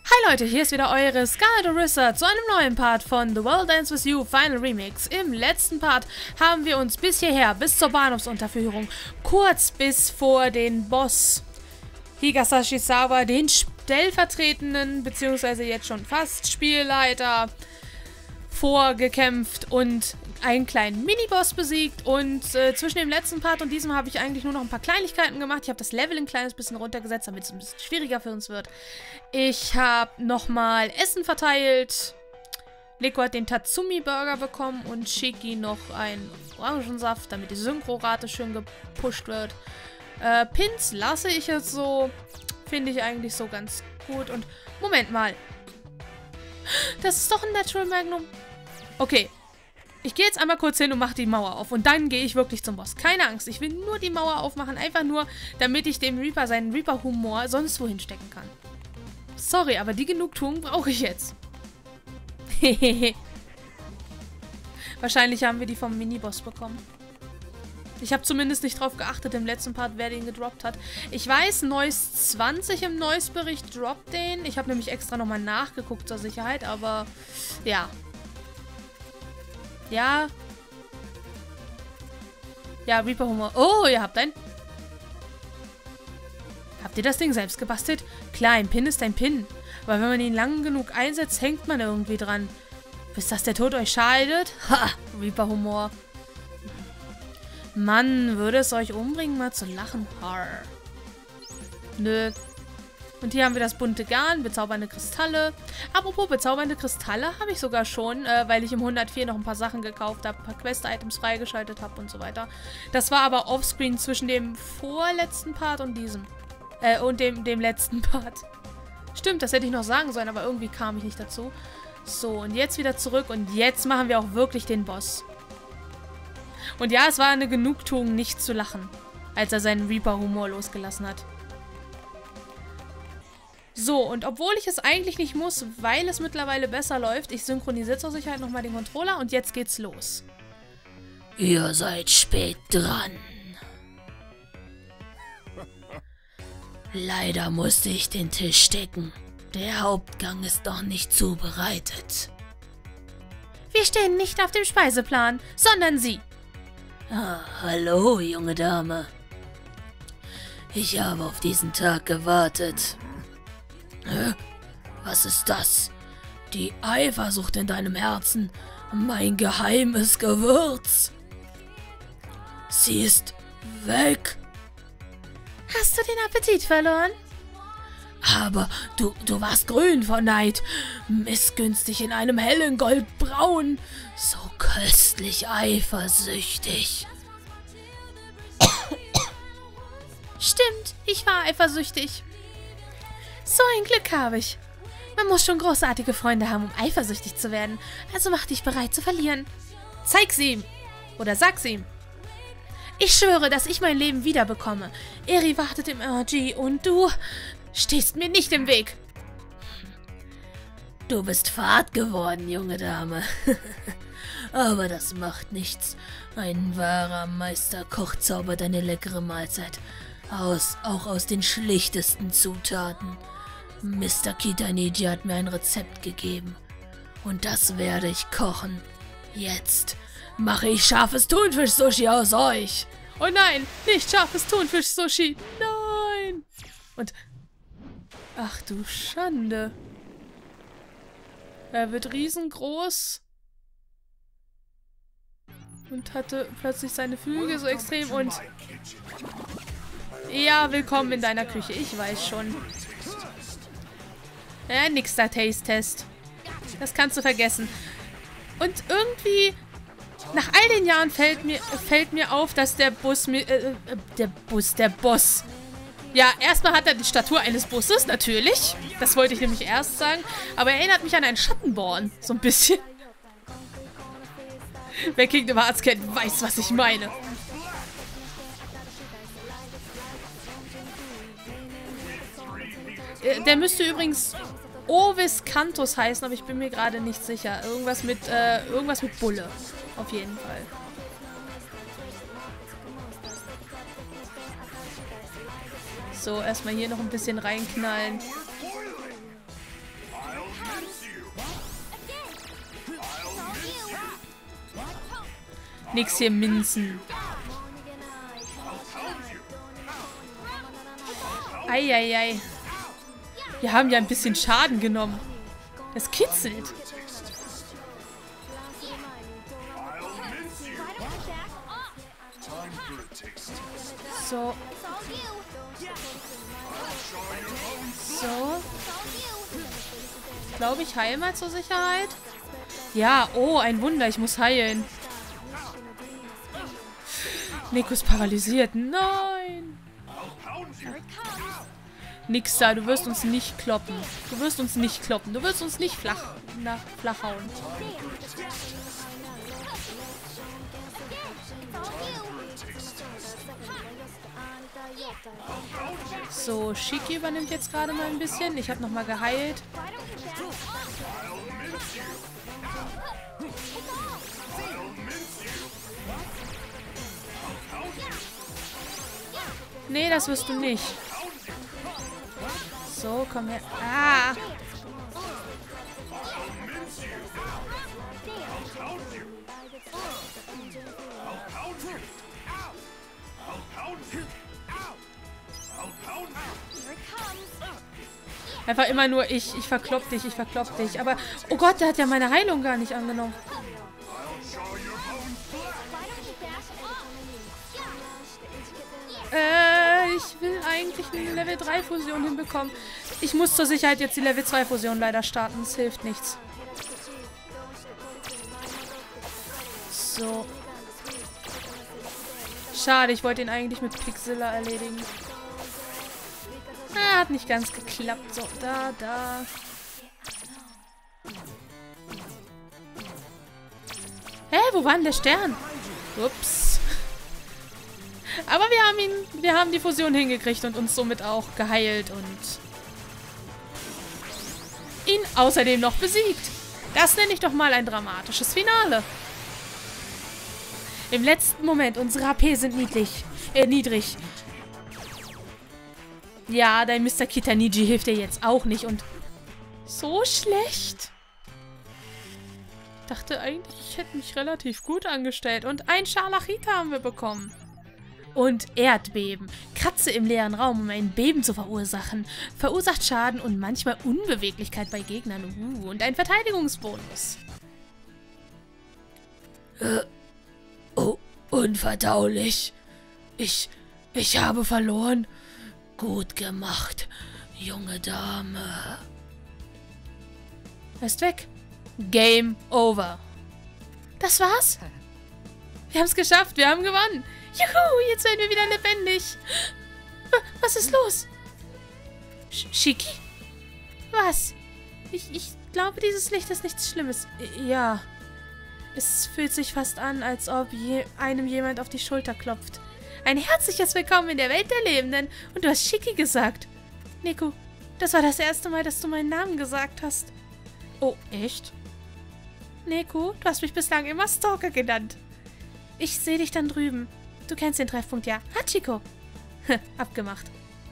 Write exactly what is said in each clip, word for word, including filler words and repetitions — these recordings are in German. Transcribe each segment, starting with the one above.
Hi Leute, hier ist wieder eure Scarlet Orisa zu einem neuen Part von The World Ends With You Final Remix. Im letzten Part haben wir uns bis hierher, bis zur Bahnhofsunterführung, kurz bis vor den Boss Higasashisawa, den stellvertretenden, beziehungsweise jetzt schon fast Spielleiter, vorgekämpft und einen kleinen Miniboss besiegt. Und äh, zwischen dem letzten Part und diesem habe ich eigentlich nur noch ein paar Kleinigkeiten gemacht. Ich habe das Level ein kleines bisschen runtergesetzt, damit es ein bisschen schwieriger für uns wird. Ich habe nochmal Essen verteilt. Liko hat den Tatsumi-Burger bekommen und Shiki noch einen Orangensaft, damit die Synchro-Rate schön gepusht wird. Äh, Pins lasse ich jetzt so. Finde ich eigentlich so ganz gut. Und Moment mal. Das ist doch ein Natural Magnum. Okay. Ich gehe jetzt einmal kurz hin und mache die Mauer auf. Und dann gehe ich wirklich zum Boss. Keine Angst, ich will nur die Mauer aufmachen. Einfach nur, damit ich dem Reaper seinen Reaper-Humor sonst wohin stecken kann. Sorry, aber die Genugtuung brauche ich jetzt. Hehehe. Wahrscheinlich haben wir die vom Miniboss bekommen. Ich habe zumindest nicht drauf geachtet im letzten Part, wer den gedroppt hat. Ich weiß, Noise zwanzig im Noise-Bericht droppt den. Ich habe nämlich extra nochmal nachgeguckt zur Sicherheit, aber ja. Ja. Ja, Reaper Humor. Oh, ihr habt ein... Habt ihr das Ding selbst gebastelt? Klar, ein Pin ist ein Pin. Aber wenn man ihn lang genug einsetzt, hängt man irgendwie dran. Bis dass der Tod euch scheidet? Ha! Reaper Humor. Mann, würde es euch umbringen, mal zu lachen? Har. Nö. Und hier haben wir das bunte Garn, bezaubernde Kristalle. Apropos bezaubernde Kristalle habe ich sogar schon, äh, weil ich im hundertvier noch ein paar Sachen gekauft habe, ein paar Quest-Items freigeschaltet habe und so weiter. Das war aber offscreen zwischen dem vorletzten Part und diesem. Äh, und dem, dem letzten Part. Stimmt, das hätte ich noch sagen sollen, aber irgendwie kam ich nicht dazu. So, und jetzt wieder zurück und jetzt machen wir auch wirklich den Boss. Und ja, es war eine Genugtuung, nicht zu lachen, als er seinen Reaper-Humor losgelassen hat. So, und obwohl ich es eigentlich nicht muss, weil es mittlerweile besser läuft, ich synchronisiere zur Sicherheit nochmal den Controller und jetzt geht's los. Ihr seid spät dran. Leider musste ich den Tisch decken. Der Hauptgang ist noch nicht zubereitet. Wir stehen nicht auf dem Speiseplan, sondern Sie. Ah, hallo, junge Dame. Ich habe auf diesen Tag gewartet. Hä? Was ist das? Die Eifersucht in deinem Herzen. Mein geheimes Gewürz. Sie ist weg. Hast du den Appetit verloren? Aber du, du warst grün vor Neid. Missgünstig in einem hellen Goldbraun. So köstlich eifersüchtig. Stimmt, ich war eifersüchtig. So ein Glück habe ich. Man muss schon großartige Freunde haben, um eifersüchtig zu werden. Also mach dich bereit zu verlieren. Zeig's ihm. Oder sag's ihm. Ich schwöre, dass ich mein Leben wiederbekomme. Eri wartet im R G und du stehst mir nicht im Weg. Du bist fad geworden, junge Dame. Aber das macht nichts. Ein wahrer Meisterkoch zaubert eine leckere Mahlzeit. Aus, auch aus den schlichtesten Zutaten. Mister Kitaniji hat mir ein Rezept gegeben. Und das werde ich kochen. Jetzt mache ich scharfes Thunfisch-Sushi aus euch. Oh nein, nicht scharfes Thunfisch-Sushi. Nein. Und... Ach du Schande. Er wird riesengroß. Und hatte plötzlich seine Flügel so extrem und... Ja, willkommen in deiner Küche. Ich weiß schon. Ja, nix da Taste-Test. Das kannst du vergessen. Und irgendwie... Nach all den Jahren fällt mir, fällt mir auf, dass der Bus mir... Äh, der Bus, der Boss... Ja, erstmal hat er die Statur eines Busses, natürlich. Das wollte ich nämlich erst sagen. Aber er erinnert mich an einen Schattenborn. So ein bisschen. Wer Kingdom Hearts kennt, weiß, was ich meine. Der müsste übrigens Ovis Cantus heißen, aber ich bin mir gerade nicht sicher. Irgendwas mit, äh, irgendwas mit Bulle. Auf jeden Fall. So, erstmal hier noch ein bisschen reinknallen. Nix hier Minzen. Eieiei. Wir haben ja ein bisschen Schaden genommen. Das kitzelt. So. So. Ich glaube, ich heile mal zur Sicherheit. Ja, oh, ein Wunder, ich muss heilen. Nico ist paralysiert. Nein. Nix da, du wirst uns nicht kloppen. Du wirst uns nicht kloppen. Du wirst uns nicht flach, na, flach hauen. So, Shiki übernimmt jetzt gerade mal ein bisschen. Ich habe nochmal geheilt. Nee, das wirst du nicht. So, komm her. Ah! Einfach immer nur ich. Ich verklopp dich, ich verklopp dich. Aber, oh Gott, der hat ja meine Heilung gar nicht angenommen. Äh, ich will eigentlich eine Level drei Fusion hinbekommen. Ich muss zur Sicherheit jetzt die Level zwei Fusion leider starten. Das hilft nichts. So. Schade, ich wollte ihn eigentlich mit Pixilla erledigen. Ah, hat nicht ganz geklappt. So, da, da. Hä, wo war denn der Stern? Ups. Aber wir haben ihn, wir haben die Fusion hingekriegt und uns somit auch geheilt und ihn außerdem noch besiegt. Das nenne ich doch mal ein dramatisches Finale. Im letzten Moment, unsere H P sind niedrig. Äh, niedrig. Ja, dein Mister Kitaniji hilft dir jetzt auch nicht und so schlecht. Ich dachte eigentlich, ich hätte mich relativ gut angestellt und ein Scharlachita haben wir bekommen. Und Erdbeben. Kratze im leeren Raum, um ein Beben zu verursachen. Verursacht Schaden und manchmal Unbeweglichkeit bei Gegnern. Uh, und ein Verteidigungsbonus. Äh, oh, unverdaulich. Ich, ich habe verloren. Gut gemacht, junge Dame. Er ist weg. Game over. Das war's? Wir haben es geschafft, wir haben gewonnen. Juhu, jetzt werden wir wieder lebendig. Was ist los? Sh Shiki? Was? Ich, ich glaube, dieses Licht ist nichts Schlimmes. Ja. Es fühlt sich fast an, als ob je einem jemand auf die Schulter klopft. Ein herzliches Willkommen in der Welt der Lebenden. Und du hast Shiki gesagt. Nico, das war das erste Mal, dass du meinen Namen gesagt hast. Oh, echt? Nico, du hast mich bislang immer Stalker genannt. Ich sehe dich dann drüben. Du kennst den Treffpunkt, ja? Hachiko. Abgemacht.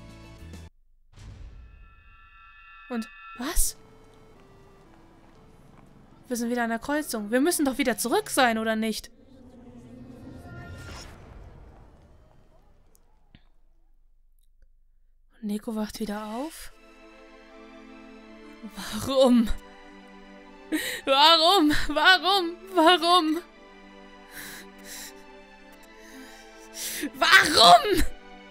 Und was? Wir sind wieder an der Kreuzung. Wir müssen doch wieder zurück sein, oder nicht? Neko wacht wieder auf. Warum? Warum? Warum? Warum? Warum?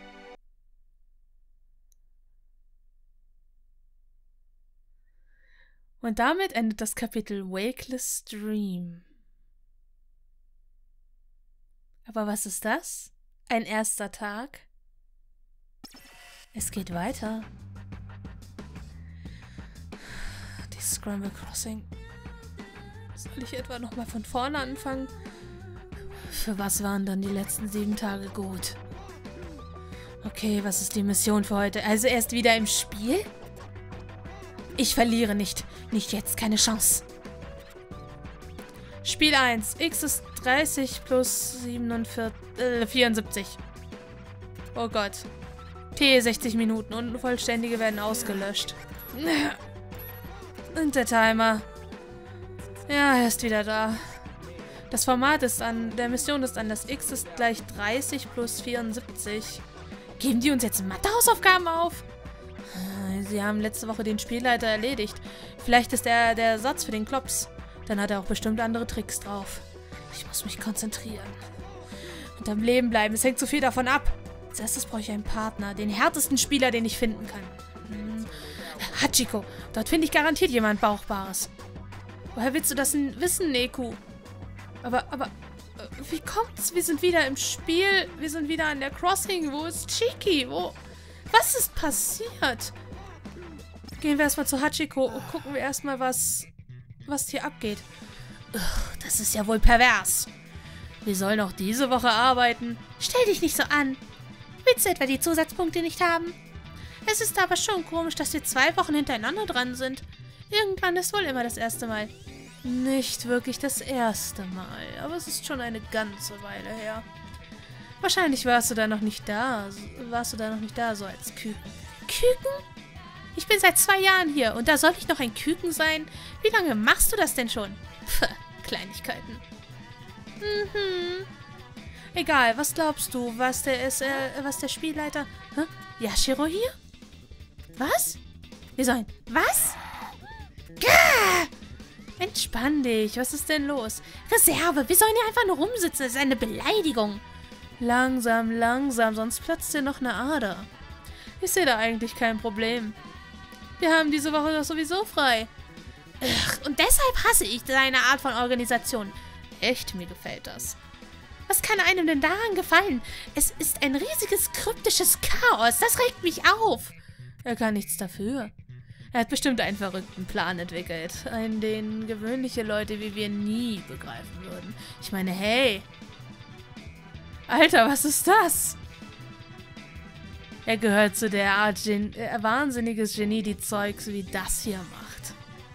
Und damit endet das Kapitel Wakeless Dream. Aber was ist das? Ein erster Tag? Es geht weiter. Die Scramble Crossing. Soll ich etwa nochmal von vorne anfangen? Für was waren dann die letzten sieben Tage gut? Okay, was ist die Mission für heute? Also erst wieder im Spiel? Ich verliere nicht. Nicht jetzt, keine Chance. Spiel eins. X ist dreißig plus siebenundvierzig, äh, vierundsiebzig. Oh Gott. T sechzig Minuten. Unvollständige werden ausgelöscht. Und der Timer. Ja, er ist wieder da. Das Format ist an, der Mission ist an, das X ist gleich dreißig plus vierundsiebzig. Geben die uns jetzt Mathe-Hausaufgaben auf? Sie haben letzte Woche den Spielleiter erledigt. Vielleicht ist er der Ersatz für den Klops. Dann hat er auch bestimmt andere Tricks drauf. Ich muss mich konzentrieren. Und am Leben bleiben. Es hängt so viel davon ab. Als erstes brauche ich einen Partner. Den härtesten Spieler, den ich finden kann. Hm. Hachiko. Dort finde ich garantiert jemand Bauchbares. Woher willst du das denn wissen, Neku? Aber, aber, wie kommt's? Wir sind wieder im Spiel. Wir sind wieder an der Crossing. Wo ist Chiki? Wo? Was ist passiert? Gehen wir erstmal zu Hachiko und gucken wir erstmal, was, was hier abgeht. Ugh, das ist ja wohl pervers. Wir sollen auch diese Woche arbeiten. Stell dich nicht so an. Willst du etwa die Zusatzpunkte nicht haben? Es ist aber schon komisch, dass wir zwei Wochen hintereinander dran sind. Irgendwann ist wohl immer das erste Mal. Nicht wirklich das erste Mal, aber es ist schon eine ganze Weile her. Wahrscheinlich warst du da noch nicht da. Warst du da noch nicht da, so als Küken. Küken? Ich bin seit zwei Jahren hier und da soll ich noch ein Küken sein? Wie lange machst du das denn schon? Pff, Kleinigkeiten. Mhm. Egal, was glaubst du, was der ist, äh, was der Spielleiter... Hä? Yashiro hier? Was? Wir sollen... Was? Gah! Entspann dich, was ist denn los? Reserve, wir sollen hier einfach nur rumsitzen, das ist eine Beleidigung. Langsam, langsam, sonst platzt dir noch eine Ader. Ich sehe da eigentlich kein Problem. Wir haben diese Woche doch sowieso frei. Ugh, und deshalb hasse ich deine Art von Organisation. Echt, mir gefällt das. Was kann einem denn daran gefallen? Es ist ein riesiges, kryptisches Chaos. Das regt mich auf. Er kann nichts dafür. Er hat bestimmt einen verrückten Plan entwickelt. Einen, den gewöhnliche Leute wie wir nie begreifen würden. Ich meine, hey. Alter, was ist das? Er gehört zu der Art Gen äh, wahnsinniges Genie, die Zeugs wie das hier macht.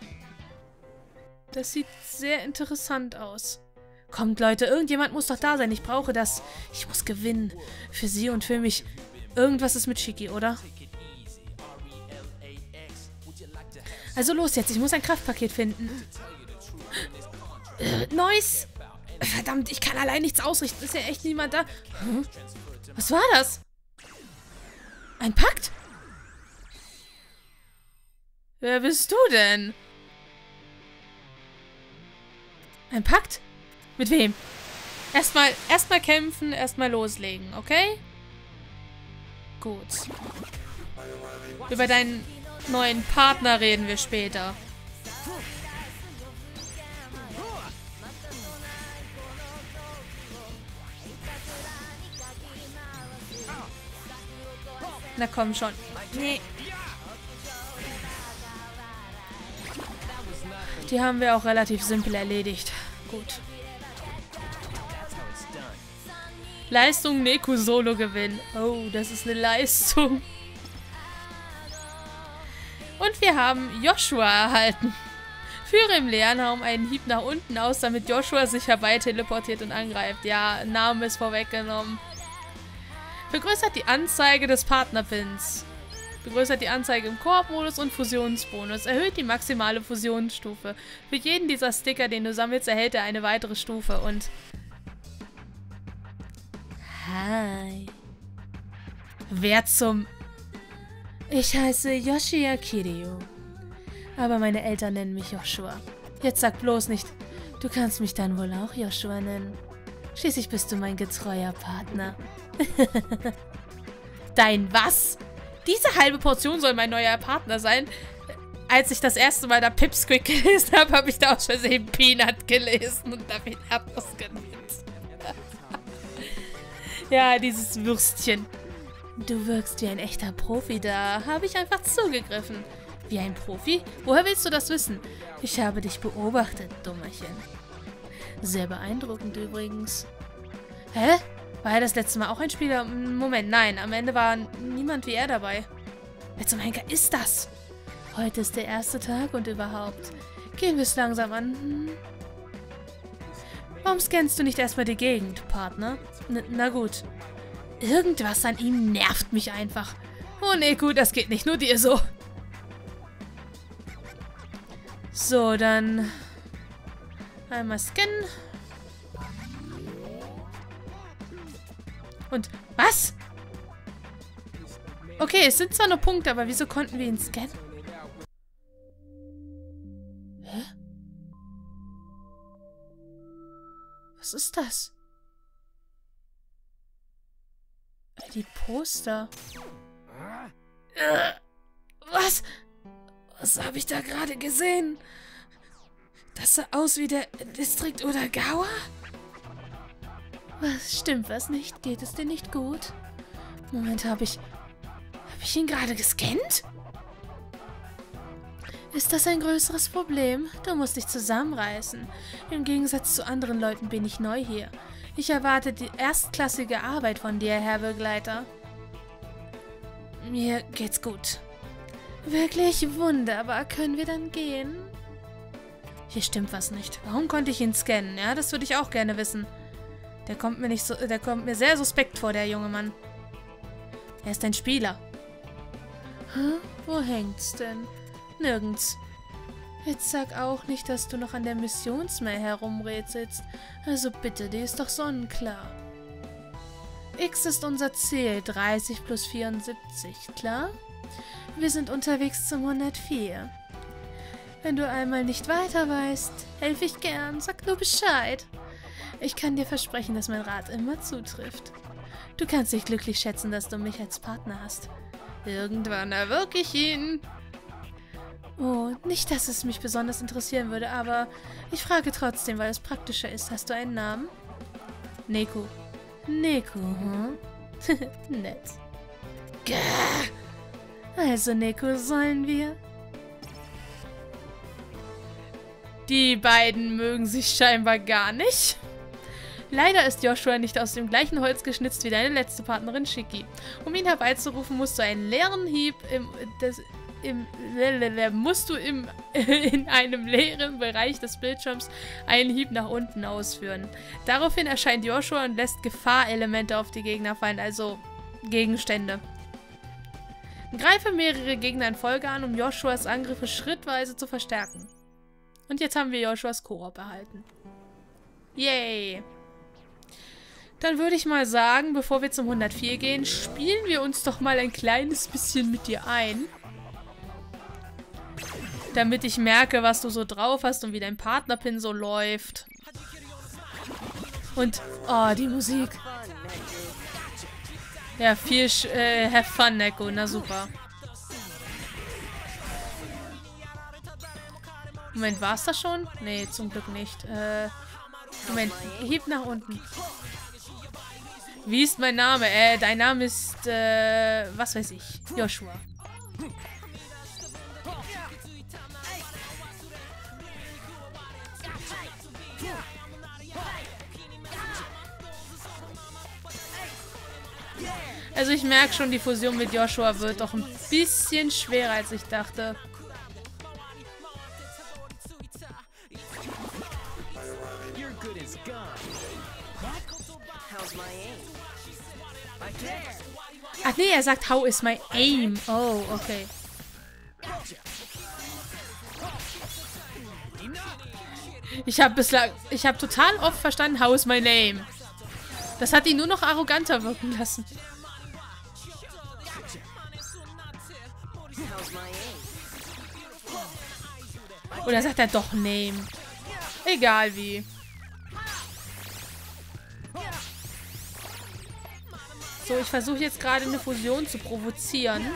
Das sieht sehr interessant aus. Kommt, Leute, irgendjemand muss doch da sein. Ich brauche das. Ich muss gewinnen. Für sie und für mich. Irgendwas ist mit Shiki, oder? Also los jetzt, ich muss ein Kraftpaket finden. Äh, Neues! Verdammt, ich kann allein nichts ausrichten. Ist ja echt niemand da. Hm? Was war das? Ein Pakt? Wer bist du denn? Ein Pakt? Mit wem? Erstmal, erstmal kämpfen, erstmal loslegen, okay? Gut. Über deinen neuen Partner reden wir später. Na komm schon. Nee. Die haben wir auch relativ simpel erledigt. Gut. Leistung Neku Solo gewinnen. Oh, das ist eine Leistung. Und wir haben Joshua erhalten. Führe im Lernraum einen Hieb nach unten aus, damit Joshua sich herbei teleportiert und angreift. Ja, Name ist vorweggenommen. Vergrößert die Anzeige des Partnerpins. Vergrößert die Anzeige im Koop-Modus und Fusionsbonus. Erhöht die maximale Fusionsstufe. Für jeden dieser Sticker, den du sammelst, erhält er eine weitere Stufe. Und... Hi. Wer zum... Ich heiße Yoshia Kiryu. Aber meine Eltern nennen mich Joshua. Jetzt sag bloß nicht, du kannst mich dann wohl auch Joshua nennen. Schließlich bist du mein getreuer Partner. Dein was? Diese halbe Portion soll mein neuer Partner sein? Als ich das erste Mal da Pipsqueak gelesen habe, habe ich da aus Versehen Peanut gelesen und damit Erdnuss genannt. Ja, dieses Würstchen. Du wirkst wie ein echter Profi, da habe ich einfach zugegriffen. Wie ein Profi? Woher willst du das wissen? Ich habe dich beobachtet, Dummerchen. Sehr beeindruckend übrigens. Hä? War er das letzte Mal auch ein Spieler? Moment, nein. Am Ende war niemand wie er dabei. Wer zum Henker ist das? Heute ist der erste Tag und überhaupt. Gehen wir es langsam an. Hm. Warum scannst du nicht erstmal die Gegend, Partner? N na gut. Irgendwas an ihm nervt mich einfach. Oh nee, gut, das geht nicht nur dir so. So, dann einmal scannen. Und was? Okay, es sind zwar nur Punkte, aber wieso konnten wir ihn scannen? Hä? Was ist das? Die Poster. Äh, was? Was habe ich da gerade gesehen? Das sah aus wie der Distrikt Odagawa? Was, stimmt was nicht? Geht es dir nicht gut? Moment, habe ich... Habe ich ihn gerade gescannt? Ist das ein größeres Problem? Du musst dich zusammenreißen. Im Gegensatz zu anderen Leuten bin ich neu hier. Ich erwarte die erstklassige Arbeit von dir, Herr Begleiter. Mir geht's gut. Wirklich wunderbar. Können wir dann gehen? Hier stimmt was nicht. Warum konnte ich ihn scannen? Ja, das würde ich auch gerne wissen. Der kommt mir nicht so, der kommt mir sehr suspekt vor, der junge Mann. Er ist ein Spieler. Hä? Wo hängt's denn? Nirgends. Jetzt sag auch nicht, dass du noch an der Missionsmail herumrätselst. Also bitte, die ist doch sonnenklar. X ist unser Ziel, dreißig plus vierundsiebzig, klar? Wir sind unterwegs zum hundertvier. Wenn du einmal nicht weiter weißt, helfe ich gern, sag nur Bescheid. Ich kann dir versprechen, dass mein Rat immer zutrifft. Du kannst dich glücklich schätzen, dass du mich als Partner hast. Irgendwann erwirke ich ihn. Oh, nicht, dass es mich besonders interessieren würde, aber ich frage trotzdem, weil es praktischer ist. Hast du einen Namen? Neko. Neko, hm? Nett. Gah. Also, Neko, sollen wir? Die beiden mögen sich scheinbar gar nicht. Leider ist Joshua nicht aus dem gleichen Holz geschnitzt wie deine letzte Partnerin Shiki. Um ihn herbeizurufen, musst du einen leeren Hieb im... Das, im musst du im, in einem leeren Bereich des Bildschirms einen Hieb nach unten ausführen. Daraufhin erscheint Joshua und lässt Gefahrelemente auf die Gegner fallen, also Gegenstände. Greife mehrere Gegner in Folge an, um Joshuas Angriffe schrittweise zu verstärken. Und jetzt haben wir Joshuas Koop erhalten. Yay! Dann würde ich mal sagen, bevor wir zum hundertvier gehen, spielen wir uns doch mal ein kleines bisschen mit dir ein. Damit ich merke, was du so drauf hast und wie dein Partnerpin so läuft. Und, oh, die Musik. Ja, viel, äh, have fun, Neko. Na super. Moment, war's das schon? Nee, zum Glück nicht. Äh, Moment, Hieb nach unten. Wie ist mein Name? Äh, dein Name ist, äh, was weiß ich. Joshua. Also ich merke schon, die Fusion mit Joshua wird doch ein bisschen schwerer, als ich dachte. Ach nee, er sagt, how is my aim? Oh, okay. Ich habe bislang, ich habe total oft verstanden, how is my name? Das hat ihn nur noch arroganter wirken lassen. Oder sagt er doch Name? Egal wie. So, ich versuche jetzt gerade eine Fusion zu provozieren.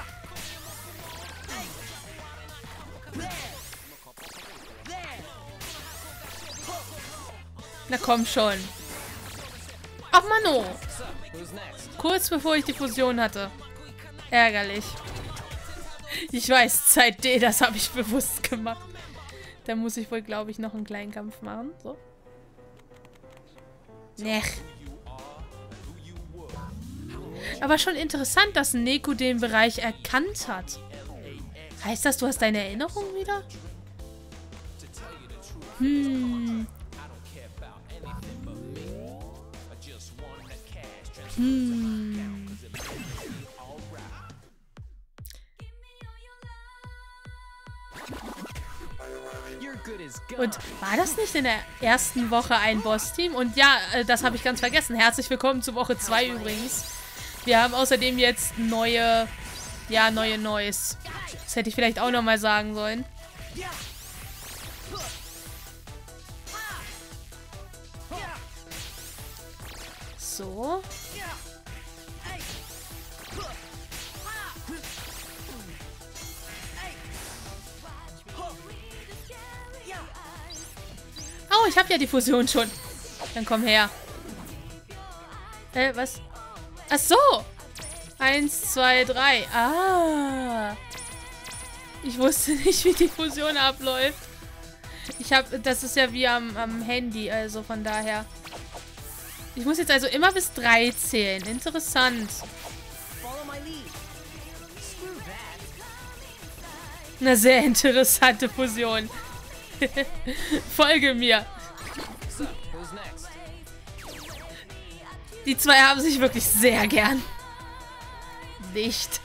Na komm schon. Ach Mano. Kurz bevor ich die Fusion hatte. Ärgerlich. Ich weiß, Zeit D, das habe ich bewusst gemacht. Da muss ich wohl, glaube ich, noch einen kleinen Kampf machen. So. Nech. Aber schon interessant, dass Neko den Bereich erkannt hat. Heißt das, du hast deine Erinnerung wieder? Hm. Hm. Und war das nicht in der ersten Woche ein Boss-Team? Und ja, äh, das habe ich ganz vergessen. Herzlich willkommen zu Woche zwei übrigens. Wir haben außerdem jetzt neue, ja, neue Neues. Das hätte ich vielleicht auch nochmal sagen sollen. So. Oh, ich habe ja die Fusion schon. Dann komm her. Äh, was? Ach so. Eins, zwei, drei. Ah. Ich wusste nicht, wie die Fusion abläuft. Ich habe, das ist ja wie am, am Handy, also von daher. Ich muss jetzt also immer bis drei zählen. Interessant. Eine sehr interessante Fusion. Folge mir. Die zwei haben sich wirklich sehr gern. Nicht.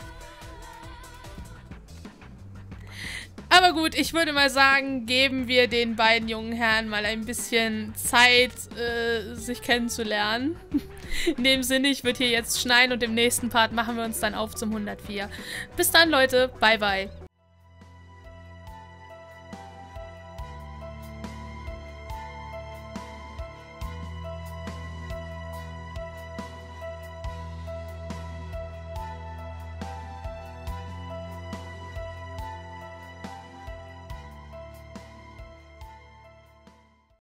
Aber gut, ich würde mal sagen, geben wir den beiden jungen Herren mal ein bisschen Zeit, äh, sich kennenzulernen. In dem Sinne, ich würde hier jetzt schneiden und im nächsten Part machen wir uns dann auf zum hundertvier. Bis dann, Leute. Bye, bye.